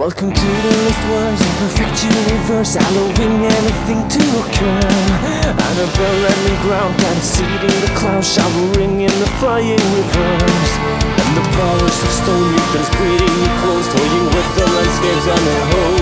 Welcome to the lost words in perfect universe, allowing anything to occur. And a bell-ending ground, and seeding the clouds, showering in the flying rivers. And the powers of stone, youth breeding you close, toying with the landscapes on the whole.